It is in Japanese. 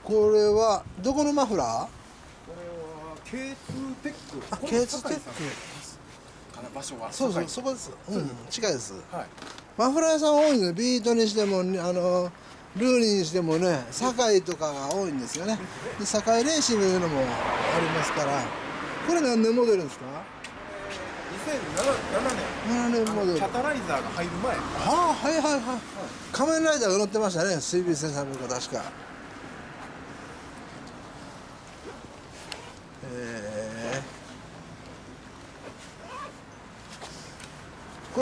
これはどこのマフラー？ これは K2 テック。 あ、K2 テック。 かな、場所は。 そうそう、そこです。うん、近いです。 はい。 マフラー屋さん多いんです。ビートにしても、ルーニーにしてもね、堺とかが多いんですよね。で、堺レーシングいうのもありますから。これ何年モデルですか ？2007 年。 7年モデル。 キャタライザーが入る前。 はあ、はいはいはい。仮面ライダーが乗ってましたね。CB1300が確か。